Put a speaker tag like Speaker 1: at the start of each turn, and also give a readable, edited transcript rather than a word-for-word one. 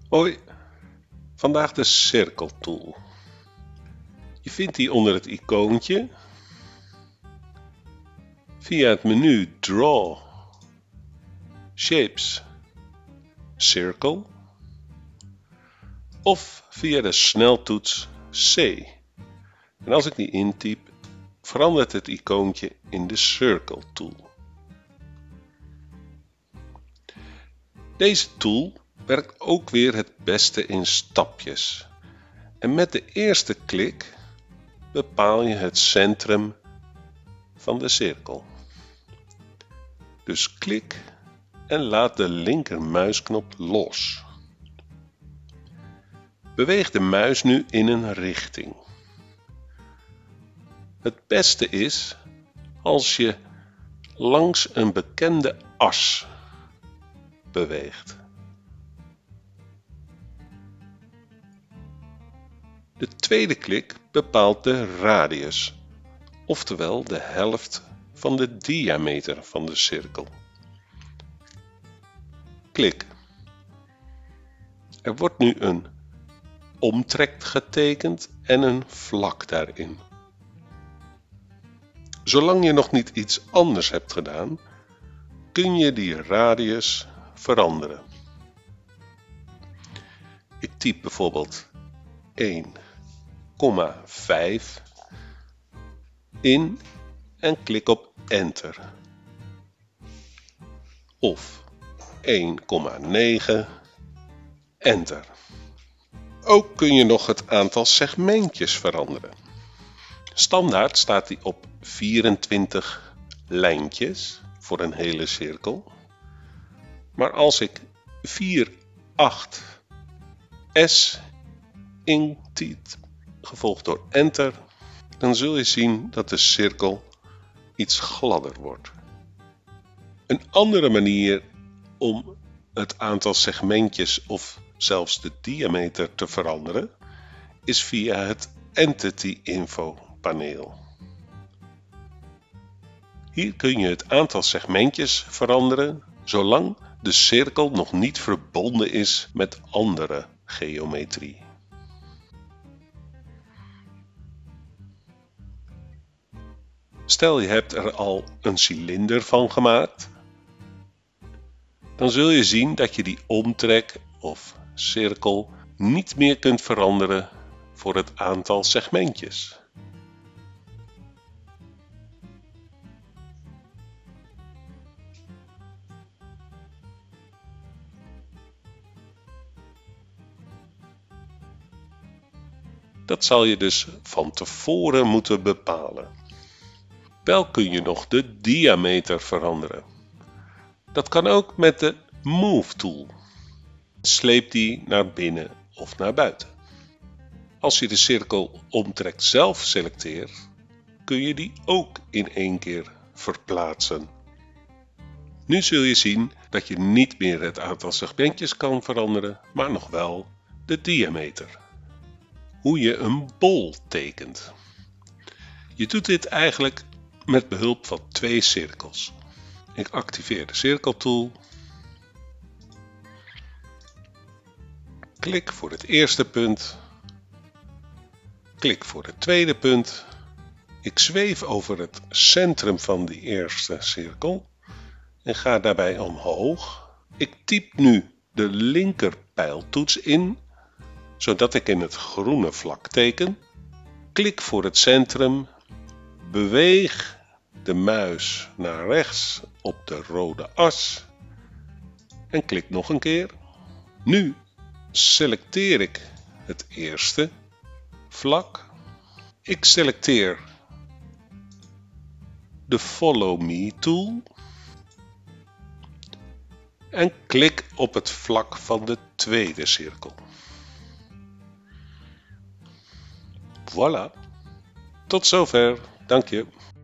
Speaker 1: Hoi, vandaag de cirkeltool. Je vindt die onder het icoontje via het menu Draw, Shapes, Circle of via de sneltoets C. En als ik die intyp, verandert het icoontje in de Circle Tool. Deze tool werkt ook weer het beste in stapjes. En met de eerste klik bepaal je het centrum van de cirkel. Dus klik en laat de linker muisknop los. Beweeg de muis nu in een richting. Het beste is als je langs een bekende as beweegt. De tweede klik bepaalt de radius, oftewel de helft van de diameter van de cirkel. Klik. Er wordt nu een omtrek getekend en een vlak daarin. Zolang je nog niet iets anders hebt gedaan, kun je die radius veranderen. Ik typ bijvoorbeeld 1,5 in en klik op Enter. Of 1,9, Enter. Ook kun je nog het aantal segmentjes veranderen. Standaard staat die op 24 lijntjes voor een hele cirkel. Maar als ik 48S intyp, gevolgd door Enter, dan zul je zien dat de cirkel iets gladder wordt. Een andere manier om het aantal segmentjes of zelfs de diameter te veranderen is via het Entity Info paneel. Hier kun je het aantal segmentjes veranderen zolang de cirkel nog niet verbonden is met andere geometrie. Stel je hebt er al een cilinder van gemaakt, dan zul je zien dat je die omtrek of cirkel niet meer kunt veranderen voor het aantal segmentjes. Dat zal je dus van tevoren moeten bepalen. Wel kun je nog de diameter veranderen. Dat kan ook met de Move tool. Sleep die naar binnen of naar buiten. Als je de cirkel omtrek zelf selecteert, kun je die ook in één keer verplaatsen. Nu zul je zien dat je niet meer het aantal segmentjes kan veranderen, maar nog wel de diameter. Hoe je een bol tekent. Je doet dit eigenlijk met behulp van twee cirkels. Ik activeer de cirkeltool. Klik voor het eerste punt. Klik voor het tweede punt. Ik zweef over het centrum van die eerste cirkel en ga daarbij omhoog. Ik typ nu de linker pijltoets in, zodat ik in het groene vlak teken. Klik voor het centrum. Beweeg de muis naar rechts op de rode as en klik nog een keer. Nu selecteer ik het eerste vlak. Ik selecteer de Follow Me tool en klik op het vlak van de tweede cirkel. Voilà. Tot zover. Dank je.